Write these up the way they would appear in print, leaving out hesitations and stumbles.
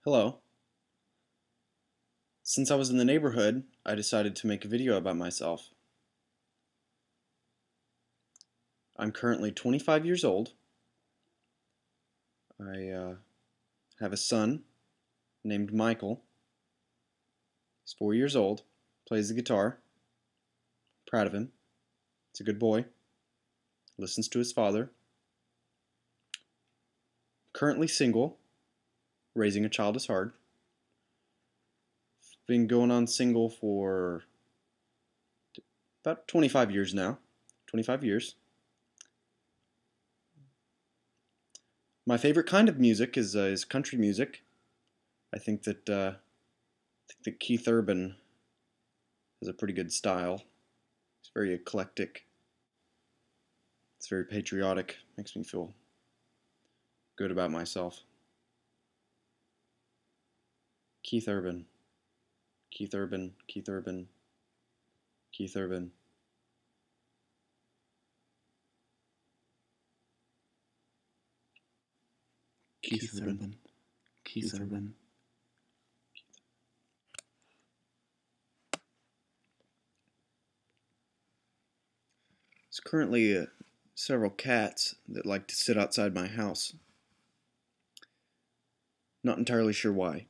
Hello. Since I was in the neighborhood, I decided to make a video about myself. I'm currently 25 years old. I have a son named Michael. He's 4 years old, plays the guitar. Proud of him. He's a good boy. Listens to his father. Currently single. Raising a child is hard. Been going on single for about 25 years now. 25 years. My favorite kind of music is country music. I think that Keith Urban has a pretty good style. It's very eclectic. It's very patriotic. Makes me feel good about myself. Keith Urban. Keith Urban. Keith Urban. Keith Urban. Keith Urban. Keith Urban. There's currently several cats that like to sit outside my house. Not entirely sure why.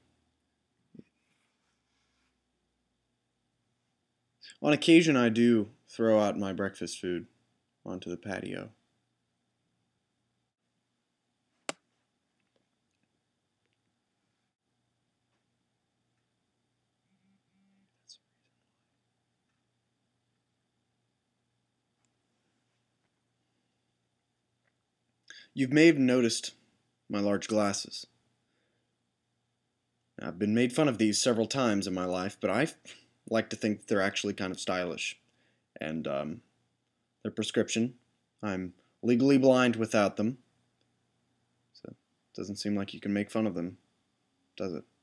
On occasion, I do throw out my breakfast food onto the patio. You may have noticed my large glasses. I've been made fun of these several times in my life, but I like to think that they're actually kind of stylish. And they're prescription. I'm legally blind without them. So it doesn't seem like you can make fun of them, does it?